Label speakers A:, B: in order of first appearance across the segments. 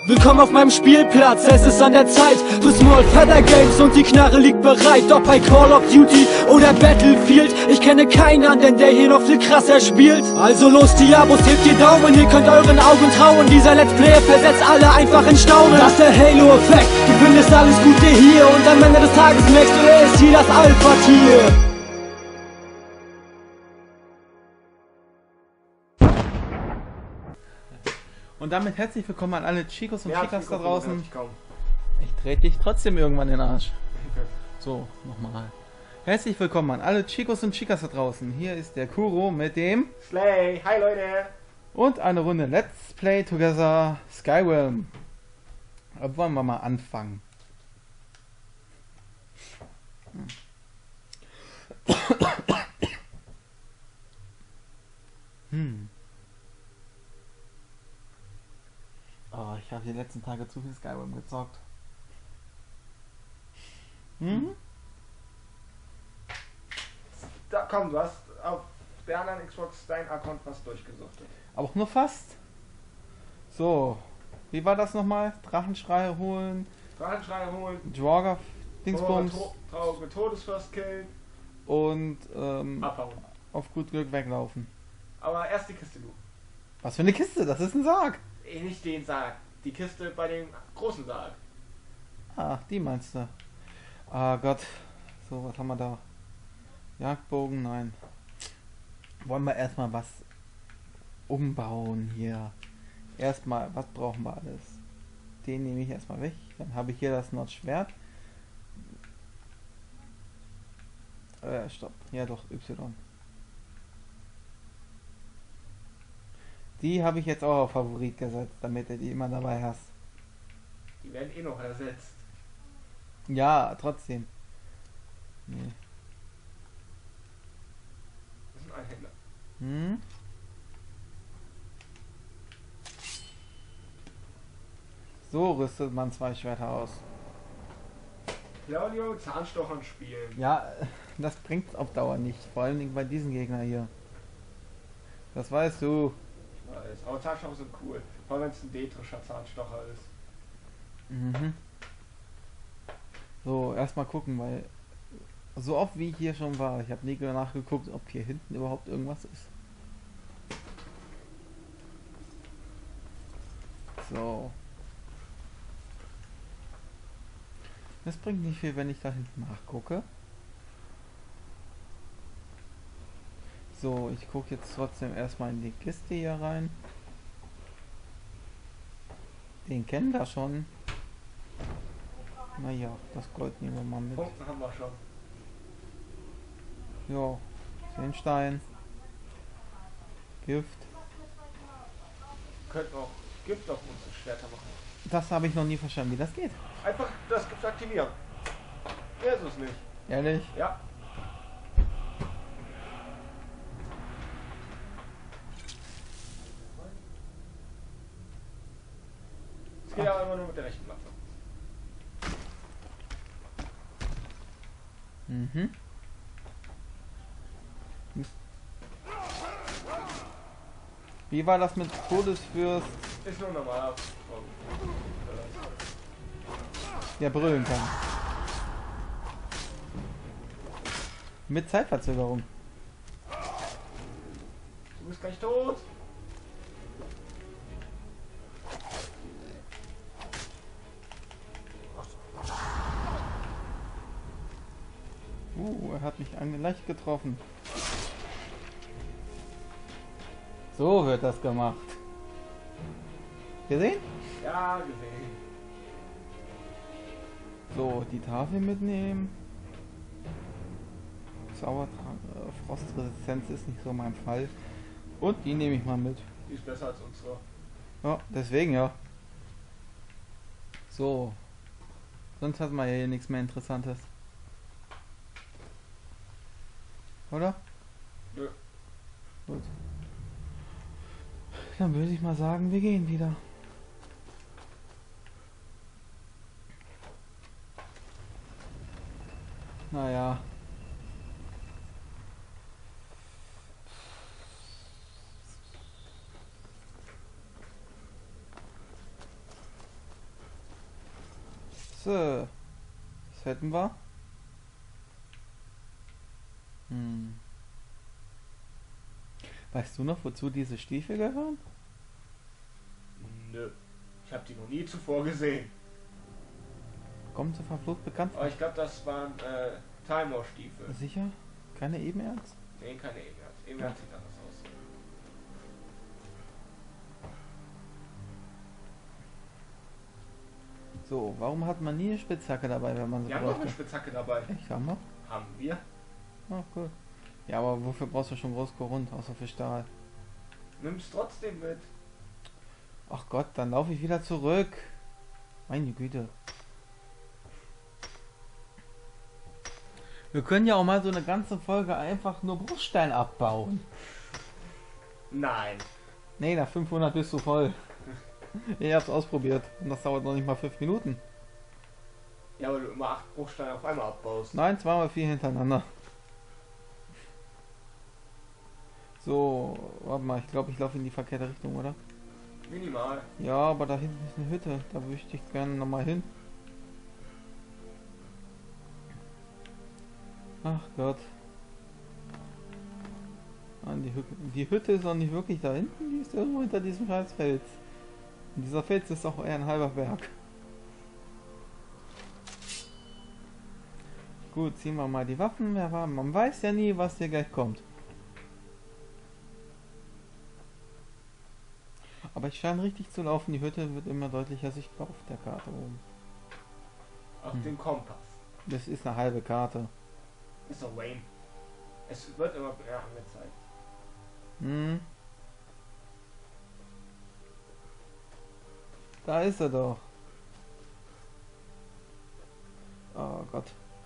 A: Willkommen auf meinem Spielplatz, es ist an der Zeit für Small Feather Games und die Knarre liegt bereit. Ob bei Call of Duty oder Battlefield, ich kenne keinen anderen, der hier noch viel krasser spielt. Also los die Abos, hebt die Daumen, ihr könnt euren Augen trauen. Dieser Let's Player versetzt alle einfach in Staunen. Das ist der Halo-Effekt, du findest alles Gute hier und am Ende des Tages merkst du, er ist hier das Alpha-Tier.
B: Und damit herzlich willkommen an alle Chicos und Chicas da draußen. Ich trete dich trotzdem irgendwann in den Arsch. So, nochmal. Herzlich willkommen an alle Chicos und Chicas da draußen. Hier ist der Kuro mit dem
C: Slay. Hi Leute.
B: und eine Runde Let's Play Together Skyrim. Wollen wir mal anfangen. Oh, ich habe die letzten Tage zu viel Skyrim gezockt.
C: Da komm, du hast auf der anderen Xbox dein Account was durchgesuchtet.
B: Aber auch nur fast. So, wie war das nochmal? Drachenschrei holen,
C: Drachenschrei holen,
B: Dwarger Dingsbums
C: traurige Todesfürst killen,
B: und
C: abhauen.
B: auf gut Glück weglaufen.
C: Aber erst die Kiste, du.
B: Was für eine Kiste? Das ist ein Sarg.
C: Nicht den Sarg. Die Kiste bei dem großen Sarg.
B: Ach, die meinst du. Ah Gott. So, was haben wir da? Jagdbogen? Nein. Wollen wir erstmal was umbauen hier. Erstmal, was brauchen wir alles? Den nehme ich erstmal weg. Dann habe ich hier das Nordschwert. Stopp. Ja doch, Y. Die habe ich jetzt auch auf Favorit gesetzt, damit du die immer dabei hast.
C: Die werden eh noch ersetzt.
B: Ja, trotzdem. Nee.
C: Das ist ein Einhändler.
B: So rüstet man zwei Schwerter aus.
C: Claudio, Zahnstochern spielen.
B: Ja, das bringt auf Dauer nicht. Vor allen Dingen bei diesen Gegner hier. Das weißt du.
C: Ich weiß. Aber Zahnstocher sind cool. Vor allem wenn es ein detrischer Zahnstocher ist.
B: So, erstmal gucken, weil so oft wie ich hier schon war, ich habe nie nachgeguckt, ob hier hinten überhaupt irgendwas ist. So. Das bringt nicht viel, wenn ich da hinten nachgucke. So, ich gucke jetzt trotzdem erstmal in die Kiste hier rein. Den kennen wir schon. Naja, das Gold nehmen wir mal mit.
C: Punkte haben wir schon.
B: Jo, 10 Stein. Gift.
C: Wir könnten auch Gift auf unsere Schwerter machen.
B: Das habe ich noch nie verstanden, wie das geht.
C: Einfach das Gift aktivieren. Mehr ist es nicht.
B: Ehrlich?
C: Ja. Es geht aber immer nur mit der rechten Waffe.
B: Wie war das mit Todesfürst,
C: Ist nur normal.
B: der brüllen kann? Mit Zeitverzögerung.
C: Du bist gleich tot.
B: Er hat mich leicht getroffen. So wird das gemacht. Gesehen?
C: Ja, gesehen.
B: So, die Tafel mitnehmen. Frostresistent ist nicht so mein Fall. Und die nehme ich mal mit.
C: Die ist besser als unsere.
B: Ja, deswegen ja. So. Sonst hat man ja hier nichts mehr Interessantes. Oder?
C: Nö.
B: Gut. Dann würde ich mal sagen, wir gehen wieder. Naja. So. Was hätten wir? Weißt du noch, wozu diese Stiefel gehören?
C: Nö. Ich habe die noch nie zuvor gesehen.
B: Kommt so verflucht bekannt vor.
C: Aber ich glaube, das waren Time-War-Stiefel.
B: Sicher? Keine Ebenerz?
C: Nee, keine Ebenherz. Ebenherz sieht anders aus.
B: So, warum hat man nie eine Spitzhacke dabei, wenn man sie
C: Wir haben noch
B: bräuchte?
C: eine Spitzhacke dabei.
B: Echt, haben wir?
C: Haben wir?
B: Ah, cool. Ja, aber wofür brauchst du schon Großkorund, außer für Stahl?
C: Nimm's trotzdem mit.
B: Ach Gott, dann laufe ich wieder zurück. Meine Güte. Wir können ja auch mal so eine ganze Folge einfach nur Bruchstein abbauen.
C: Nein.
B: Nee, nach 500 bist du voll. Ich hab's ausprobiert und das dauert noch nicht mal 5 Minuten.
C: Ja, weil du immer 8 Bruchsteine auf einmal abbaust.
B: Nein, 2x4 hintereinander. So, warte mal, ich glaube, ich laufe in die verkehrte Richtung, oder?
C: Minimal.
B: Ja, aber da hinten ist eine Hütte, da möchte ich gerne nochmal hin. Ach Gott. Nein, die Hütte ist auch nicht wirklich da hinten, die ist irgendwo hinter diesem scheiß Fels. Und dieser Fels ist auch eher ein halber Berg. Gut, ziehen wir mal die Waffen. Man weiß ja nie, was hier gleich kommt. Aber ich scheine richtig zu laufen. Die Hütte wird immer deutlicher sichtbar auf der Karte oben.
C: Auf dem Kompass.
B: Das ist eine halbe Karte.
C: Ist doch Wayne. Es wird immer mehr angezeigt.
B: Hm. Da ist er doch. Oh Gott.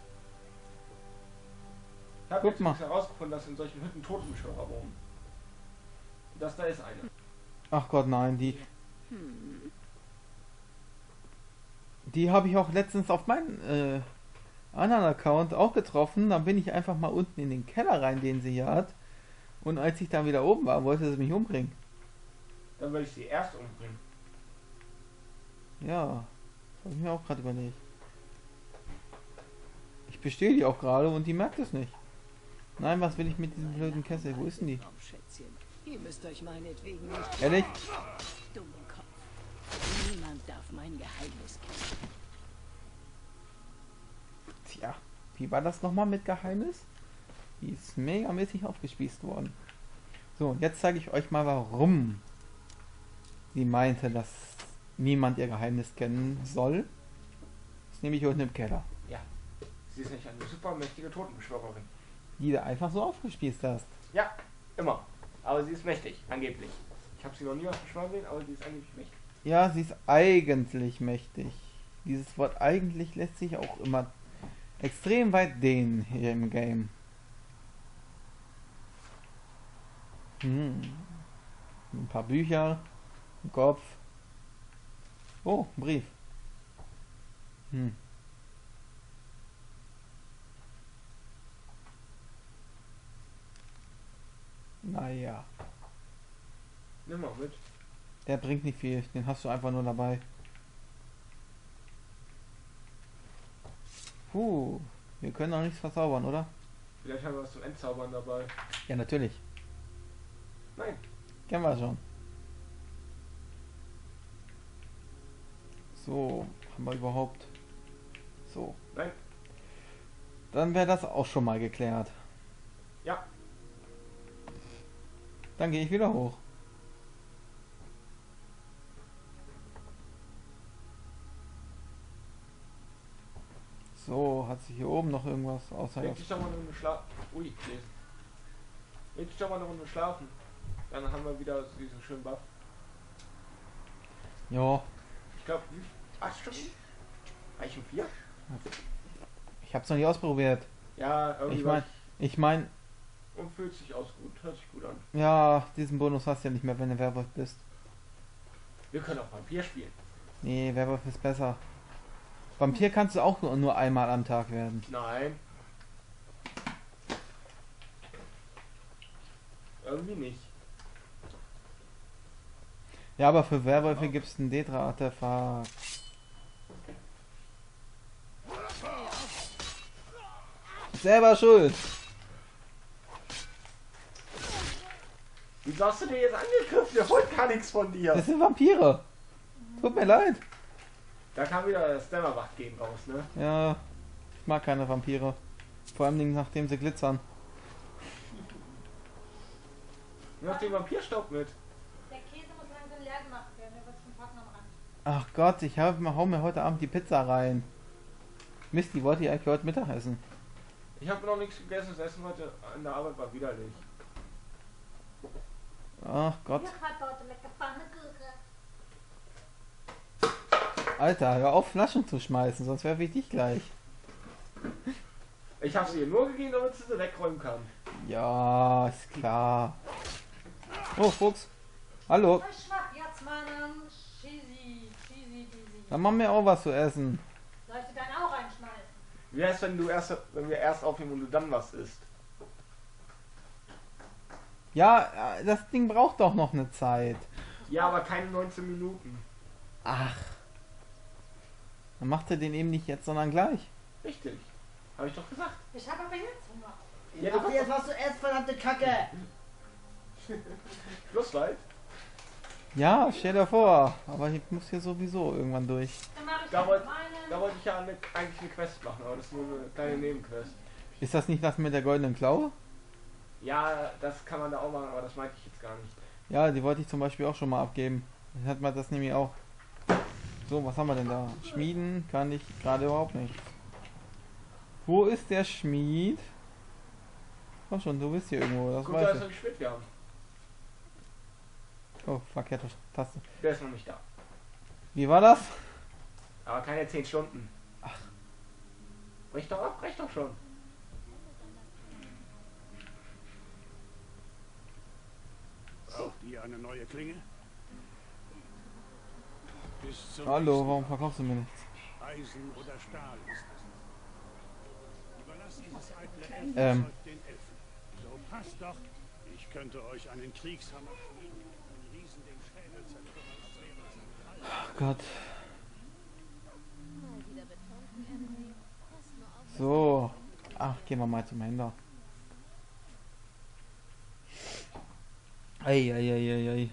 C: Ich habe
B: Guck
C: jetzt
B: mal.
C: übrigens herausgefunden, dass in solchen Hütten Totenbeschwörer wohnen. Und das da ist eine.
B: Ach Gott, nein, die habe ich auch letztens auf meinen anderen Account auch getroffen. Dann bin ich einfach mal unten in den Keller rein, den sie hier hat. Und als ich dann wieder oben war, wollte sie mich umbringen.
C: Dann würde ich sie erst umbringen.
B: Ja, das habe ich mir auch gerade überlegt. Ich bestehe die auch gerade und die merkt es nicht. Nein, was will ich mit diesem blöden Kessel? Wo ist denn die?
D: Ihr müsst euch meinetwegen nicht...
B: Ehrlich?
D: Dummkopf. Niemand darf mein Geheimnis kennen.
B: Tja, wie war das nochmal mit Geheimnis? Die ist megamäßig aufgespießt worden. So, und jetzt zeige ich euch mal, warum sie meinte, dass niemand ihr Geheimnis kennen soll. Das nehme ich unten im Keller.
C: Ja. Sie ist nicht eine supermächtige Totenbeschwörerin.
B: Die da einfach so aufgespießt hast.
C: Ja, immer. Aber sie ist mächtig, angeblich. Ich habe sie noch nie was beschwören sehen, aber sie ist angeblich mächtig.
B: Ja, sie ist eigentlich mächtig. Dieses Wort eigentlich lässt sich auch immer extrem weit dehnen hier im Game. Ein paar Bücher, ein Kopf. Oh, ein Brief. Naja,
C: Nimm mal mit.
B: der bringt nicht viel. Den hast du einfach nur dabei. Puh, wir können doch nichts verzaubern, oder?
C: Vielleicht haben wir was zum Entzaubern dabei.
B: Ja, natürlich.
C: Nein.
B: Kennen wir schon. So, haben wir überhaupt... So.
C: Nein.
B: Dann wäre das auch schon mal geklärt.
C: Ja.
B: Dann gehe ich wieder hoch. So, hat sich hier oben noch irgendwas außer...
C: Leg dich doch mal eine Runde schlafen. Ui, lesen. Leg dich doch mal eine Runde schlafen. Dann haben wir wieder diesen schönen Buff.
B: Ja,
C: Ich glaube, 8 Stunden? Reichen 4?
B: ich hab's noch nicht ausprobiert.
C: Ja, irgendwie
B: Ich mein,
C: und fühlt sich aus gut. Hört sich gut an.
B: ja, diesen Bonus hast du ja nicht mehr, wenn du Werwolf bist.
C: Wir können auch Vampir spielen.
B: Nee, Werwolf ist besser. Vampir kannst du auch nur einmal am Tag werden.
C: Nein. Irgendwie nicht.
B: Ja, aber für Werwölfe gibt's ein Detra-Artefakt. Selber schuld.
C: Wieso hast du den jetzt angegriffen? Der wollte gar nichts von dir.
B: Das sind Vampire. Tut mir leid.
C: Da kam wieder das Dämmerwacht-Game raus, ne?
B: Ja, ich mag keine Vampire. Vor allem nachdem sie glitzern.
C: Du hast den Vampirstaub mit.
E: Der Käse muss langsam leer gemacht werden, der wird schon trocken am Rand.
B: Ach Gott, hau mir heute Abend die Pizza rein. Mist, die wollte ich eigentlich heute Mittag essen.
C: Ich habe noch nichts gegessen, das Essen heute an der Arbeit war widerlich.
B: Ach Gott.
E: Hier hat heute lecker Pfannkuchen.
B: Alter, hör auf Flaschen zu schmeißen, sonst werfe ich dich gleich.
C: Ich habe sie ihr nur gegeben, damit sie wegräumen kann.
B: Ja, ist klar. Oh, Fuchs. Hallo.
E: Ich schwach jetzt meinen Cheesy Cheesy.
B: Dann machen wir auch was zu essen.
E: Soll ich dir dann auch reinschmeißen?
C: Wie heißt, wenn wir erst aufnehmen und du dann was isst?
B: Ja, das Ding braucht doch noch eine Zeit.
C: Ja, aber keine 19 Minuten.
B: Ach. Dann macht er den eben nicht jetzt, sondern gleich.
C: Richtig. Habe ich doch gesagt.
E: Ich habe aber jetzt Hunger.
C: Ja,
F: Mach dir jetzt was zu essen, verdammte Kacke!
C: Schlussweit.
B: Ja, stell dir vor. Aber ich muss hier sowieso irgendwann durch.
E: Dann mache ich
C: Da
E: jetzt
C: wollte
E: meinen.
C: ich ja eigentlich eine Quest machen, aber das ist nur eine kleine Nebenquest.
B: Ist das nicht das mit der goldenen Klaue?
C: Ja, das kann man da auch machen, aber das meinte ich jetzt gar nicht.
B: Ja, die wollte ich zum Beispiel auch schon mal abgeben. Dann hat man das nämlich auch. So, was haben wir denn da? Schmieden kann ich gerade überhaupt nicht. Wo ist der Schmied? Komm schon, du bist hier irgendwo, das
C: Guck, da
B: weiß
C: ist ein
B: ich.
C: Schmidt, wir haben.
B: Oh, verkehrte Taste.
C: Der ist noch nicht da.
B: Wie war das?
C: Aber keine 10 Stunden. Ach. Brech doch ab, brech doch schon.
G: Braucht ihr eine neue Klinge? Bis zum
B: Hallo,
G: nächsten
B: warum
G: Mal.
B: verkaufst du mir nichts?
G: Eisen oder Stahl ist es. Überlasst dieses eitle
B: Ähm.
G: Elfenzeug den Elfen. So passt doch. Ich könnte euch einen Kriegshammer schmieden, einen Riesen den Schädel zertrümmern, als wäre es ein Krall.
B: Ach Gott. So. Ach, gehen wir mal zum Händler. Ei.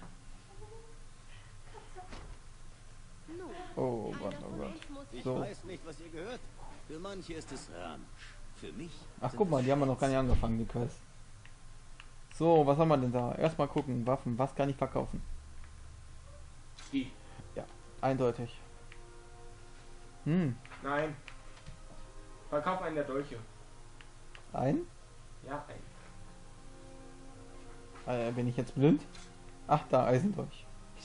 B: Oh Gott, oh Gott.
H: Ich
B: So.
H: weiß nicht, was ihr gehört. Für manche ist es Ramsch. Für mich.
B: Ach
H: sind
B: guck mal,
H: es
B: die haben wir noch gar nicht
H: Felsen.
B: angefangen, die Quest. So, was haben wir denn da? Erstmal gucken, Waffen, was kann ich verkaufen?
C: Die.
B: Ja, eindeutig.
C: Nein. Verkauf einen der Dolche.
B: Ein?
C: Ja, einen.
B: Bin ich jetzt blind? Ach, da, Eisendolch.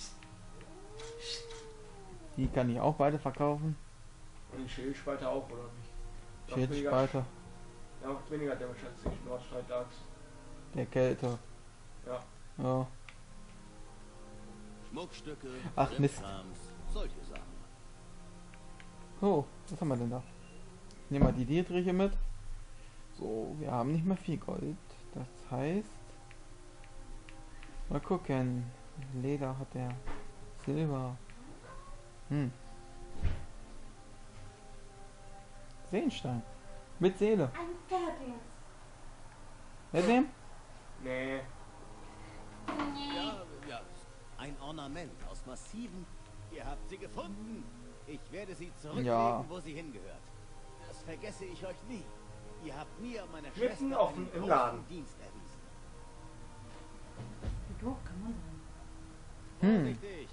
B: Die kann ich auch beide verkaufen.
C: Und den Schildspalter auch, oder nicht? Macht
B: Schildspalter,
C: Ja, macht weniger Damage als die Nordstreit-Lachs.
B: der Kälte.
C: Ja.
B: Ja.
H: Schmuckstücke,
B: Ach, Mist.
H: Krimskrams, solche Sachen.
B: Oh, was haben wir denn da? Nehmen wir die Dietriche mit. So, wir haben nicht mehr viel Gold. Das heißt... Mal gucken. Leder hat der. Silber. Seenstein. Mit Seele.
E: Ein Pferd.
B: Mit dem?
C: Nee.
H: Ja. Ein Ornament aus massiven. Ihr habt sie gefunden. Ich werde sie zurücklegen,
B: Ja.
H: wo sie hingehört. Das vergesse ich euch nie. Ihr habt mir und meiner
C: Mitten
H: Schwester
C: offen
H: einen
C: im
H: großen
C: Laden.
H: Dienst erwiesen.
E: Wie doof kann man sein?
H: Vorsichtig.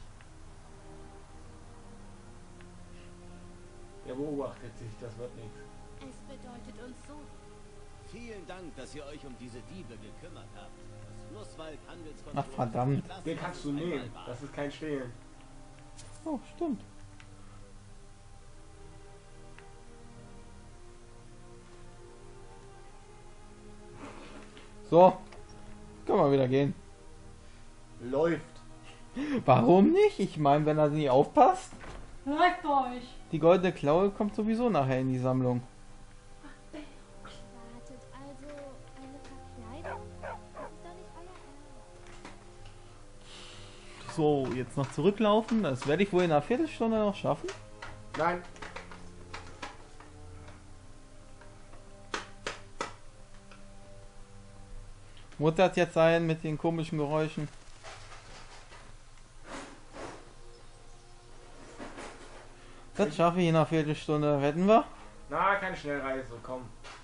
C: Er beobachtet sich, das wird nichts.
I: Es bedeutet uns so.
H: Vielen Dank, dass ihr euch um diese Diebe gekümmert habt. Das Flusswald Handelskontor.
B: Ach, verdammt.
C: Den kannst du nehmen. Das ist kein Stehlen.
B: Oh, stimmt. So. Können wir wieder gehen.
C: Läuft.
I: Warum nicht? Ich meine, wenn er nie aufpasst.
E: Läuft bei euch.
B: Die goldene Klaue kommt sowieso nachher in die Sammlung.
I: Wartet also eine Verkleidung? Das ist doch nicht euer Ernst.
B: So, jetzt noch zurücklaufen. Das werde ich wohl in einer Viertelstunde noch schaffen.
C: Nein.
B: Muss das jetzt sein mit den komischen Geräuschen? Das schaffe ich in einer Viertelstunde. Wetten wir?
C: Na, keine Schnellreise, komm.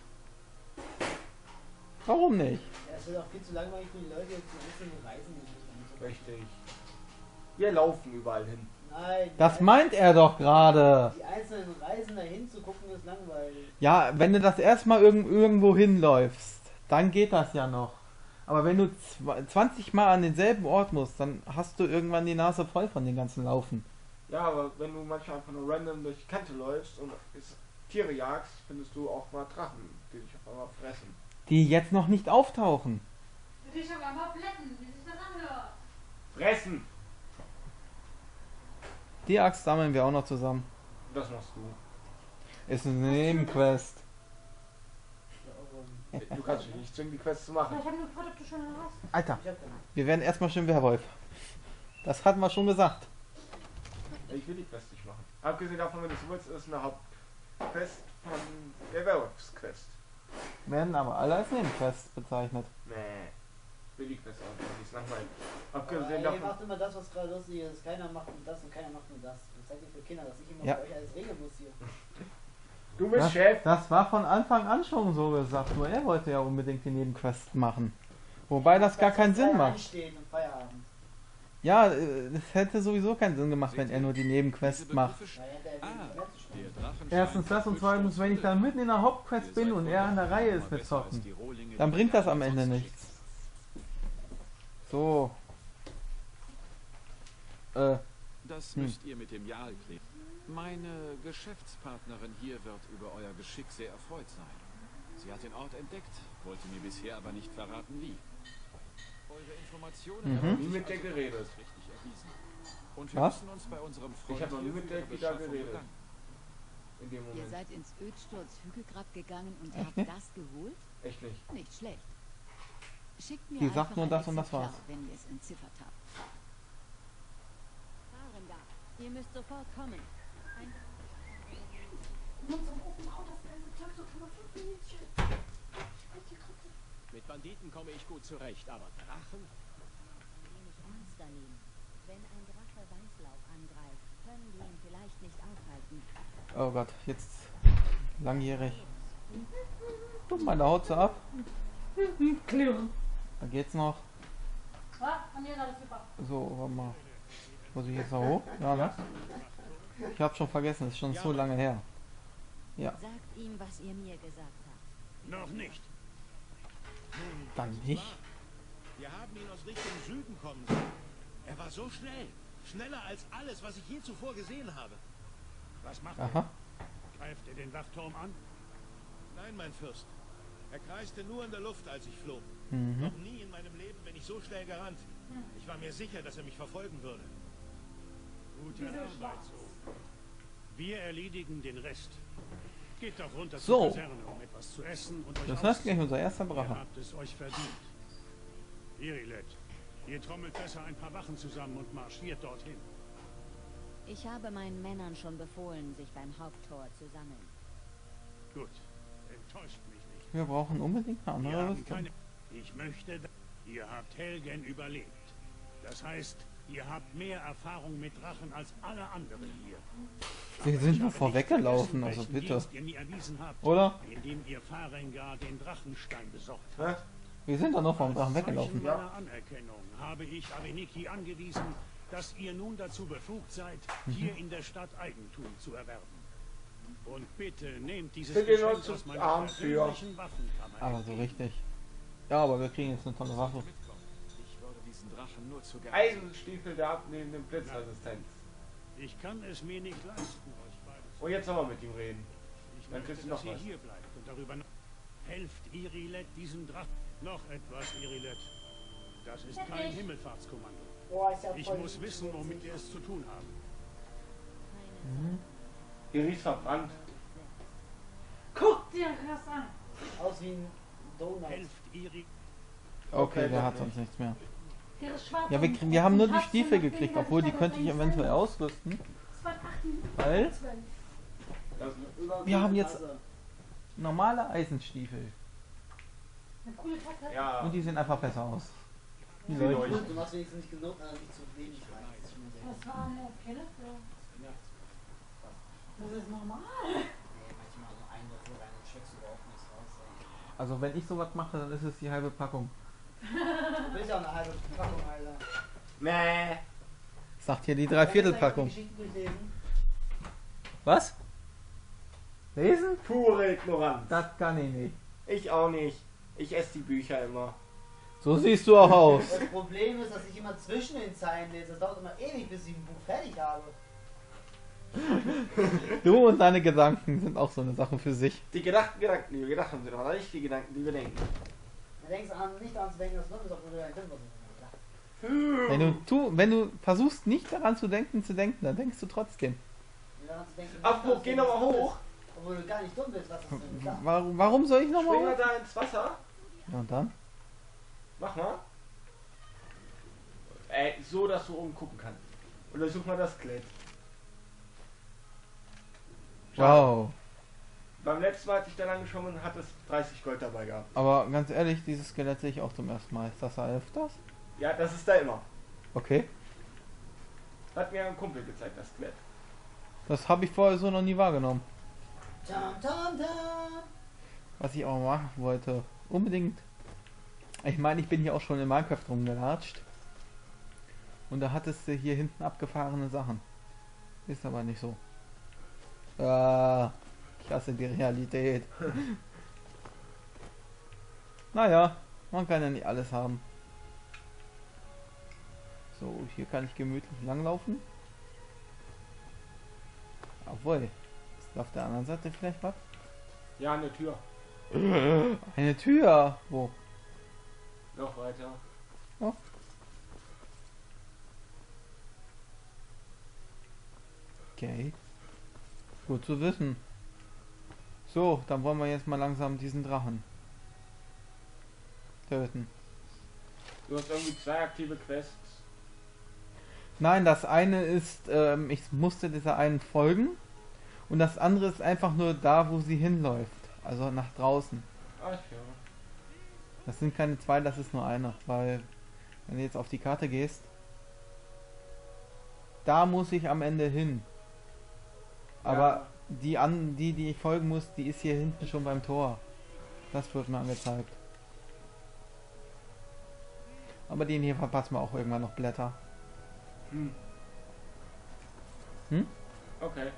B: Warum nicht?
F: Ja, es wird auch viel zu langweilig für die Leute, jetzt die einzelnen Reisen nicht.
C: Richtig. Wir laufen überall hin.
F: Nein.
B: Das meint er doch gerade.
F: Die einzelnen Reisen dahin zu gucken ist langweilig.
B: Ja, wenn du das erstmal irgendwo hinläufst, dann geht das ja noch. Aber wenn du 20 Mal an denselben Ort musst, dann hast du irgendwann die Nase voll von den ganzen Laufen.
C: Ja, aber wenn du manchmal einfach nur random durch die Kante läufst und Tiere jagst, findest du auch mal Drachen, die dich auf einmal fressen.
B: Die jetzt noch nicht auftauchen.
E: Für dich aber mal Blätten, wie sich das anhört.
C: Fressen!
B: Die Axt sammeln wir auch noch zusammen.
C: Das machst du.
B: Ist eine Nebenquest.
C: Du kannst dich nicht zwingen, die Quest zu machen.
E: Ich habe nur gefragt, ob du schon eine hast.
B: Alter,
F: Ich hab keine.
B: wir werden erstmal schön Werwolf. Das hatten wir schon gesagt.
C: Ich will die Quest nicht machen. Abgesehen davon, wenn du es willst, ist eine Hauptquest von der Werewolfs-Quest.
B: Werden aber alle als Nebenquest bezeichnet.
C: Nee. Will die Quest auch nicht. Die ist langweilig.
F: Aber
C: Abgesehen
F: ihr
C: davon.
F: macht immer das, was gerade lustig ist. Keiner macht nur das und keiner macht nur das. Das seid ihr für Kinder, dass ich immer
B: Ja.
F: für euch alles regeln muss hier.
C: Du bist Chef.
B: Das war von Anfang an schon so gesagt. Nur er wollte ja unbedingt die Nebenquest machen. Wobei das gar keinen Sinn macht.
F: Anstehen und Feierabend.
B: Ja, es hätte sowieso keinen Sinn gemacht, wenn er nur die Nebenquest macht.
F: Weil er hat ja mehr zu spielen.
B: Erstens das und zweitens, wenn ich dann mitten in der Hauptquest bin und er an der Reihe ist mit Zocken, dann bringt das am Ende nichts. So.
J: Das müsst ihr mit dem Jarl klären. Meine Geschäftspartnerin hier wird über euer Geschick sehr erfreut sein. Sie hat den Ort entdeckt, wollte mir bisher aber nicht verraten, wie. Eure Informationen haben
C: Nie
J: sich
C: mit der
J: also
C: geredet.
J: als richtig erwiesen. Und wir
B: Was?
J: müssen uns bei unserem Freund
C: Ich hab noch nie
J: hier
C: mit
J: für
C: der
J: ihre
C: Kita
J: Beschaffung
C: geredet.
J: bedanken.
C: In dem
D: Ihr
C: Moment.
D: seid ins Ödsturz Hügelgrab gegangen und
B: Echt
D: habt
B: nicht?
D: das geholt?
C: Echt nicht.
D: Nicht schlecht. Schickt mir
B: Die sagt
D: einfach
B: nur
D: ein
B: das und das
D: Exemplar,
B: war's.
D: wenn ihr es entziffert habt. Fahrender, ihr müsst sofort kommen.
H: Mit Banditen komme ich gut zurecht, aber Drachen?
D: Wenig Monster nehmen. Wenn ein Drache Weißlauf angreift, können die ihn vielleicht nicht aufhalten.
B: Oh Gott, jetzt langjährig. Du, meine Haut so ab. Da geht's noch.
E: Was? An mir ist alles super.
B: So, warte mal. Muss ich jetzt noch hoch? Ja, ne? Ich hab schon vergessen, ist schon so lange her. Ja,
D: Sagt ihm, was ihr mir gesagt habt.
G: Noch nicht.
B: dann nicht.
H: Wir haben ihn aus Richtung Süden kommen sehen. Er war so schnell. Schneller als alles, was ich je zuvor gesehen habe.
G: Was macht
B: Aha.
G: er? Greift er den Wachturm an?
H: Nein, mein Fürst. Er kreiste nur in der Luft, als ich flog.
B: Mhm.
H: Noch nie in meinem Leben bin ich so schnell gerannt. Ich war mir sicher, dass er mich verfolgen würde.
G: Gute Arbeit so. Wir erledigen den Rest. Geht doch runter
B: So.
G: zur Kaserne, um etwas zu essen und euch
B: Das heißt
G: auszuruhen.
B: gleich unser erster
G: Ihr
B: Brache.
G: habt es euch verdient. Irilet, ihr trommelt besser ein paar Wachen zusammen und marschiert dorthin.
D: Ich habe meinen Männern schon befohlen, sich beim Haupttor zu sammeln.
G: Gut, enttäuscht mich nicht.
B: Wir brauchen unbedingt eine
G: Wir
B: andere
G: haben
B: Rüstung.
G: keine... Ich möchte... Ihr habt Helgen überlebt. Das heißt, ihr habt mehr Erfahrung mit Drachen als alle anderen hier.
B: Wir sind
G: Ich
B: nur
G: habe
B: vorweggelaufen,
G: nicht
B: also
G: vergessen, welchen
B: bitte.
G: Dienst ihr mir erwiesen habt,
B: Oder?
G: indem ihr Farengar den Drachenstein besorgt
C: Hä?
G: habt.
B: Wir sind doch noch vom Drachen
G: Als
B: weggelaufen.
G: Zeichen meiner Anerkennung habe ich Aveniki angewiesen, dass ihr nun dazu befugt seid, hier in der Stadt Eigentum zu erwerben. Und bitte nehmt dieses
C: Sind wir
G: Geschenk
C: nur zu
G: aus meiner
C: arm für?
G: persönlichen Waffenkammer.
B: Aber so richtig. Ja, aber wir kriegen jetzt eine tolle Waffe.
J: Ich würde diesen Drachen nur zu gerne.
C: Eisenstiefel der abnehmenden Blitzresistenz.
G: Ich kann es mir nicht leisten, euch beide zu...
C: Und jetzt soll man mit ihm reden.
G: Ich
C: Dann
G: möchte,
C: kriegst du
G: dass
C: noch
G: ihr
C: was.
G: hier bleibt und darüber helft Irilet diesem Drachen. Noch etwas, Irilet. Das ist kein Himmelfahrtskommando.
F: Boah, ist ja
G: Ich
F: voll
G: muss wissen, womit wir es zu tun haben.
C: Hier riecht verbrannt.
E: Guck dir das an.
F: aus wie ein Donut.
G: Helft Iri...
B: Okay, der hat sonst nichts mehr.
E: Der ist schwarz.
B: Ja,
E: und
B: wir haben nur die
E: hat so
B: Stiefel
E: nach
B: gekriegt,
E: weniger
B: obwohl die
E: Zeit
B: könnte ich
E: als
B: eventuell
E: ein
B: ausrüsten.
E: Das waren 8 Minuten.
B: Weil
E: 12.
C: Das ist
B: wir haben jetzt normale Eisenstiefel.
E: Eine coole Kacke.
C: Ja.
B: Und die sehen einfach besser aus. Die
C: Sie
B: Leute.
C: leuchten.
F: Du machst wenigstens nicht genug, nicht zu wenig rein. Das ist schon mal sehr gut.
E: Das war eine Pille.
F: Ja.
E: Das ist normal.
F: Nee, manchmal so ein Löffel rein und schmeckst überhaupt nichts raus. Ey.
B: Also wenn ich sowas mache, dann ist es die halbe Packung.
F: Du willst ja auch eine halbe Packung, Alter.
C: Nee.
B: Sagt hier die Dreiviertelpackung.
F: Geschichten durchlesen.
B: Was? Lesen?
C: Pure Ignoranz.
B: Das kann ich nicht.
C: Ich auch nicht. Ich esse die Bücher immer.
B: So siehst du auch aus.
F: Das Problem ist, dass ich immer zwischen den Zeilen lese. Das dauert immer ewig, bis ich ein Buch fertig habe.
B: Du und deine Gedanken sind auch so eine Sache für sich.
C: Die Gedanken, die wir gedacht haben, sind aber nicht die Gedanken, die wir denken.
F: Du denkst an, nicht daran zu denken, dass du auch wieder ein Film was
B: Wenn du versuchst nicht daran zu denken, dann denkst du trotzdem.
C: Apropos, geh nochmal hoch.
F: Obwohl du gar nicht dumm bist, was ist denn da?
B: Warum soll ich
C: Spring mal
B: nochmal?
C: da ins Wasser.
B: Ja, und dann?
C: Mach mal. So, dass du oben gucken kannst. Und dann such mal das Skelett.
B: Wow.
C: Beim letzten Mal, als ich da lang geschwommen hat es 30 Gold dabei gehabt.
B: Aber ganz ehrlich, dieses Skelett sehe ich auch zum ersten Mal. Ist das öfters?
C: Ja, das ist da immer.
B: Okay.
C: Hat mir ein Kumpel gezeigt, das Skelett.
B: Das habe ich vorher so noch nie wahrgenommen.
F: Tam, tam, tam.
B: Was ich auch machen wollte. Unbedingt. Ich meine, ich bin hier auch schon in Minecraft rumgelatscht. Und da hattest du hier hinten abgefahrene Sachen. Ist aber nicht so. Ich hasse die Realität. Naja, man kann ja nicht alles haben. So, hier kann ich gemütlich langlaufen. Obwohl, ist auf der anderen Seite vielleicht was?
C: Ja, eine Tür.
B: Eine Tür! Wo?
C: Noch weiter.
B: Oh. Okay. Gut zu wissen. So, dann wollen wir jetzt mal langsam diesen Drachen töten.
C: Du hast irgendwie 2 aktive Quests.
B: Nein, das eine ist, ich musste dieser einen folgen. Und das andere ist einfach nur da, wo sie hinläuft. Also nach draußen.
C: Ach ja.
B: Das sind keine 2, das ist nur eine. Weil, wenn du jetzt auf die Karte gehst, da muss ich am Ende hin. Aber die ich folgen muss, die ist hier hinten schon beim Tor. Das wird mir angezeigt. Aber den hier verpassen wir auch irgendwann noch Blätter.
C: Hm. Okay.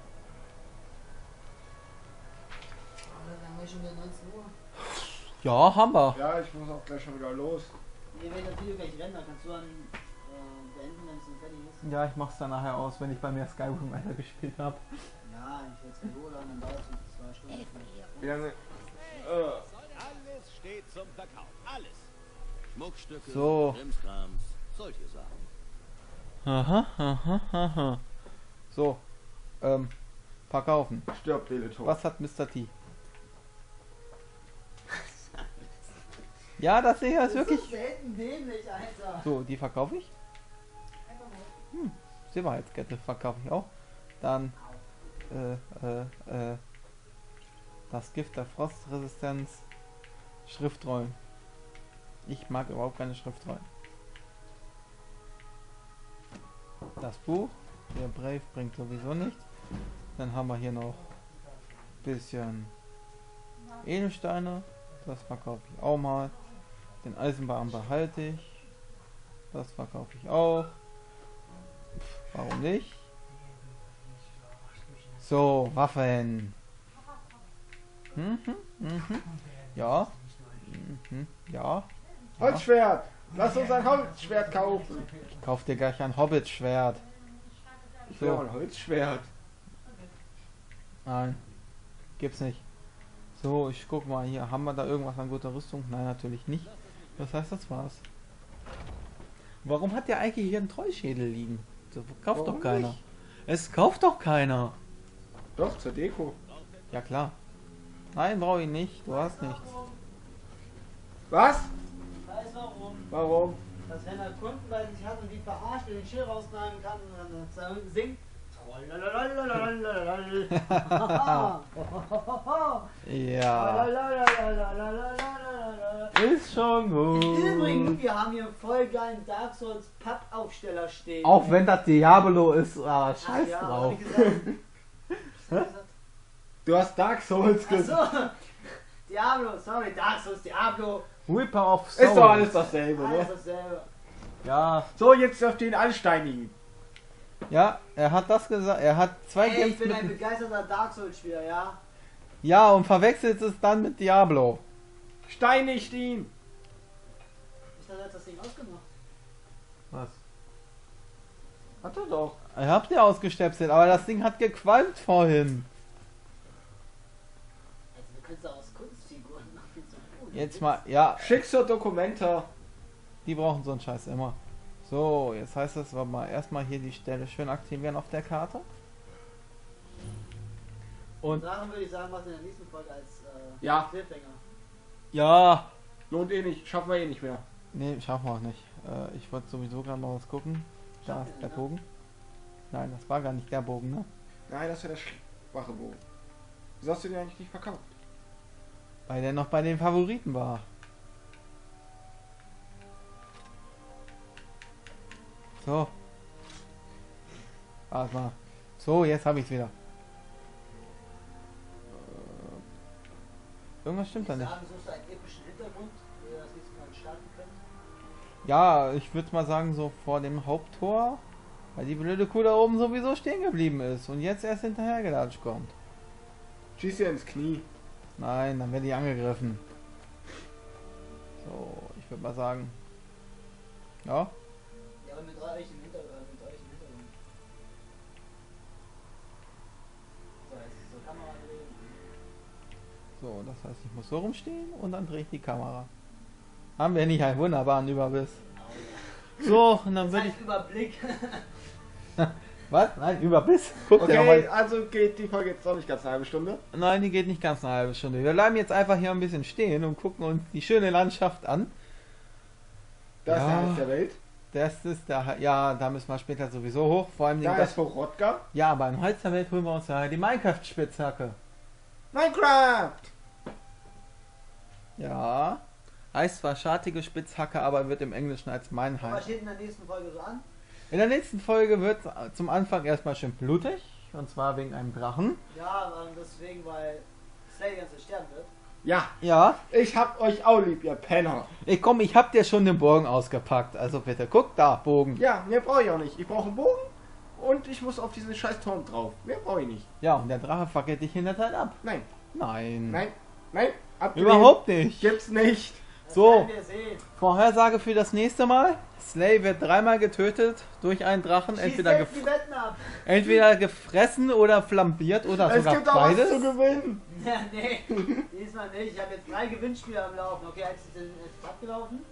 F: Dann haben wir schon wieder 19 Uhr.
B: Ja, haben wir.
C: Ja, ich muss auch gleich schon wieder los.
F: Ihr werdet das Video gleich rennen, dann kannst du dann beenden, wenn es dann fertig ist.
B: Ja, ich mach's dann nachher aus, wenn ich bei mir Skyrim weitergespielt habe.
F: Ja, ich werde es geholt und dann dauert es 2 Stunden.
C: Wie lange?
H: Alles steht zum Verkauf. Alles. Schmuckstücke,
B: So.
H: Krimskrams, solche Sachen.
B: Aha. So, verkaufen.
C: Stirb, Teleton.
B: Was hat Mr. T? Ja, das hier ist wirklich...
F: so selten dämlich, Alter.
B: So, die verkaufe ich. Sicherheitskette verkaufe ich auch. Dann das Gift der Frostresistenz. Schriftrollen. Ich mag überhaupt keine Schriftrollen. Das Buch, der Brave bringt sowieso nichts. Dann haben wir hier noch ein bisschen Edelsteine. Das verkaufe ich auch mal. Den Eisenbahn behalte ich. Das verkaufe ich auch. Warum nicht? So, Waffen. Ja. Ja.
C: Holzschwert! Lass uns ein Holzschwert kaufen!
B: Ich kauf dir gleich ein Hobbit-Schwert.
C: Ich will auch ein Holzschwert.
B: Nein. Gibt's nicht. So, ich guck mal hier. Haben wir da irgendwas an guter Rüstung? Nein, natürlich nicht. Das heißt, das war's. Warum hat der eigentlich hier einen Trollschädel liegen? So, kauft
C: Warum
B: doch keiner.
C: nicht?
B: Es kauft doch keiner.
C: Doch, zur Deko.
B: Ja klar. Nein, brauche ich nicht. Du hast nichts.
C: Was?
F: Weiß warum.
C: Warum?
F: Dass wenn er Kunden bei sich hat und die verarscht, den Schild rausnehmen kann und dann singt.
B: Ja. Ist schon gut.
F: Übrigens, wir haben hier voll geilen Dark Souls Pappaufsteller stehen.
B: Auch wenn das Diablo ist, aber scheiß
F: ja,
B: drauf.
F: wie gesagt. Was hab ich gesagt?
C: Du hast Dark Souls gesagt.
F: Achso. Diablo, sorry, Dark Souls, Diablo.
B: Reaper of Souls.
C: Ist doch alles dasselbe,
F: Alles
C: ne?
F: dasselbe.
B: Ja,
C: So, jetzt dürft ihr ihn ansteinigen.
B: ja, er hat das gesagt. Er hat zwei
F: Ey, ich
B: Games
F: bin ein
B: mit...
F: begeisterter Dark Souls Spieler, ja?
B: Ja, und verwechselt es dann mit Diablo.
C: Steinigt ihn.
F: Ich dachte, er hat das Ding ausgemacht.
B: Was?
C: Hat er doch.
B: Ich hab dir ausgestöpselt, aber das Ding hat gequalmt vorhin.
F: Also, du könntest auch aus Kunstfiguren machen. So.
B: Jetzt mal, ja,
C: Schickste Dokumenta.
B: die brauchen so einen Scheiß immer. So, jetzt heißt es, warte mal, erstmal hier die Stelle schön aktivieren auf der Karte. Und
F: Drachen würde ich sagen, macht in der nächsten Folge als
C: Ja.
F: Cliffhanger.
B: ja,
C: Lohnt eh nicht. Schaffen wir eh nicht mehr.
B: nee, schaffen wir auch nicht. Ich wollte sowieso gerade mal was gucken. Da ist der Bogen. Nein, das war gar nicht der Bogen, ne?
C: Nein, das wäre der schwache Bogen. Wieso hast du den eigentlich nicht verkauft?
B: Weil der noch bei den Favoriten war. So. Warte mal. So, jetzt habe ich es wieder. Irgendwas stimmt da nicht.
F: Sagen, suchst du einen epischen Hintergrund, wo ihr das nächste Mal starten könnt?
B: Ja, ich würde mal sagen, so vor dem Haupttor. Weil die blöde Kuh da oben sowieso stehen geblieben ist und jetzt erst hinterhergelatscht kommt.
C: Schieß ihr ins Knie.
B: Nein, dann werde ich angegriffen. So, ich würde mal sagen. Ja.
F: Ja, aber mit euch im Hintergrund. So, jetzt ist so Kamera drehen.
B: So, das heißt, ich muss so rumstehen und dann drehe ich die Kamera. Haben wir nicht einen wunderbaren Überbiss? So, und dann würde ich...
F: Überblick.
B: Was? Nein, Überbiss? Guck dir
C: Okay,
B: nochmal.
C: also geht die Folge jetzt noch nicht ganz eine halbe Stunde.
B: Nein, die geht nicht ganz eine halbe Stunde. Wir bleiben jetzt einfach hier ein bisschen stehen und gucken uns die schöne Landschaft an.
C: Das ist
B: Ja.
C: der Hals der Welt.
B: Das ist der... Ja, da müssen wir später sowieso hoch. Vor allem...
C: Da
B: das,
C: ist Borotka.
B: ja, aber im Hals der Welt holen wir uns ja die Minecraft-Spitzhacke.
C: Minecraft!
B: Ja. Heißt zwar schartige Spitzhacke, aber wird im Englischen als
F: Was
B: Meinheit.
F: steht in der nächsten Folge so an?
B: In der nächsten Folge wird zum Anfang erstmal schön blutig. Und zwar wegen einem Drachen.
F: Ja, deswegen, weil Slay ganz sterben wird.
C: Ja,
B: Ja.
C: ich hab euch auch lieb, ihr Penner.
B: Komm, ich hab dir schon den Bogen ausgepackt. Also bitte, guck da, Bogen.
C: Ja, mehr brauche ich auch nicht. Ich brauche einen Bogen und ich muss auf diesen scheiß Turm drauf. Mehr brauche ich nicht.
B: Ja, und der Drache fackelt dich in der Zeit ab.
C: Nein,
B: Nein.
C: nein, nein. Abgelehnt.
B: Überhaupt nicht.
C: Gibt's nicht.
F: Das
B: So.
F: werden wir sehen.
B: Vorhersage für das nächste Mal. Slay wird dreimal getötet durch einen Drachen.
F: Schießt
B: Entweder,
F: selbst die Wetten ab.
B: entweder gefressen oder flambiert oder
C: Es
B: sogar
C: gibt auch was
B: beides.
C: zu gewinnen.
F: Ja, nee, diesmal nicht. Ich habe jetzt 3 Gewinnspiele am Laufen. Okay, eins ist jetzt abgelaufen.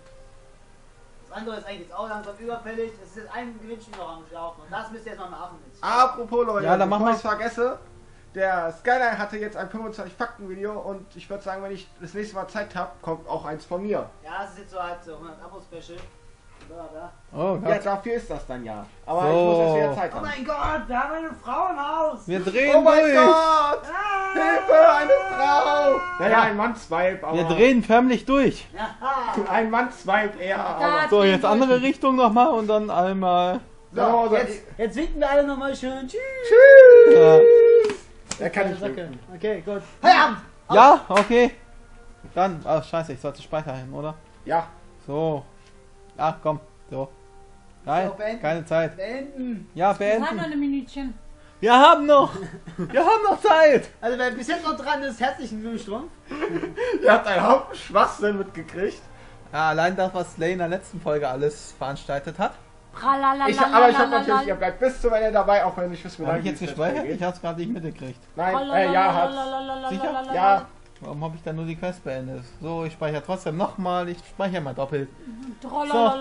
F: Das andere ist eigentlich jetzt auch langsam überfällig. Es ist jetzt ein Gewinnspiel noch am Laufen. Und das müsst ihr jetzt mal machen. Jetzt.
C: Apropos Leute,
B: Ja, dann machen
C: bevor
B: wir-
C: ich's vergesse, der Skyline hatte jetzt ein 25-Fakten-Video und ich würde sagen, wenn ich das nächste Mal Zeit habe, kommt auch eins von mir.
F: Ja, das ist jetzt so halt so 100 Abo-Special. Da.
B: Oh
C: Ja,
B: Gott.
C: dafür ist das dann ja. Aber
B: So.
C: ich muss erst wieder Zeit
F: Oh
C: haben.
F: mein Gott, wir haben eine Frau im Haus.
B: Wir drehen
C: Oh mein
B: durch.
C: Gott!
F: Ah!
C: Hilfe, eine Frau! Naja, ein Mann-Swipe, aber...
B: Wir drehen förmlich durch.
F: Ja.
C: Ein Mann-Swipe eher, aber...
B: So, jetzt andere Richtung nochmal und dann einmal.
C: So,
F: Jetzt winken wir alle nochmal schön. Tschüss.
B: Ja,
C: Er kann nicht winken.
F: Okay, gut. Feierabend.
B: ja okay. Dann, ach scheiße, ich sollte speichern, oder?
C: Ja.
B: So. Ach komm, so. Nein,
F: So, beenden.
B: keine Zeit.
F: Beenden.
B: Ja,
E: Wir haben noch
B: beenden.
E: ein Minütchen.
B: Wir haben noch. Wir haben noch Zeit.
F: Also wer bis jetzt noch dran ist, herzlichen Glückwunsch.
C: Ihr habt einen Haufen Schwachsinn mitgekriegt.
B: Ja, allein das, was Slay in der letzten Folge alles veranstaltet hat.
C: Aber ich hab natürlich, ihr bleibt bis zum Ende dabei, auch wenn ich wissen
B: Habe ich jetzt gespeichert? Ich hab's gerade nicht mitgekriegt.
C: Nein, ja, hat's.
B: Sicher?
C: Ja.
B: Warum habe ich dann nur die Quest beendet? So, ich speichere trotzdem nochmal. Ich speichere mal doppelt.
F: Das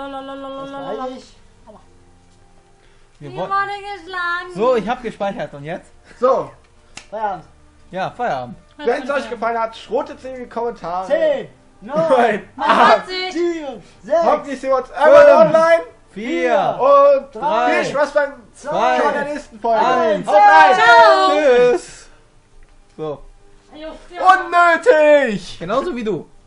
F: war ich.
B: Wir
E: Wir
B: wollen-
E: wurden geschlagen.
B: So, ich habe gespeichert. Und jetzt?
C: So,
F: Feierabend.
B: Ja, Feierabend.
C: wenn es euch gefallen hat, schrotet es in die Kommentare.
F: 10, 9,
E: 20.
F: 7, 6,
C: Hoffentlich sehen wir uns einmal online
B: 4,
C: und
B: Drei,
C: viel Spaß beim
B: zwei,
C: Schauen der nächsten Folge.
B: 1.
C: Haut rein!
E: Ciao.
B: Tschüss. So,
E: Unnötig.
C: Unnötig!
B: genauso wie du.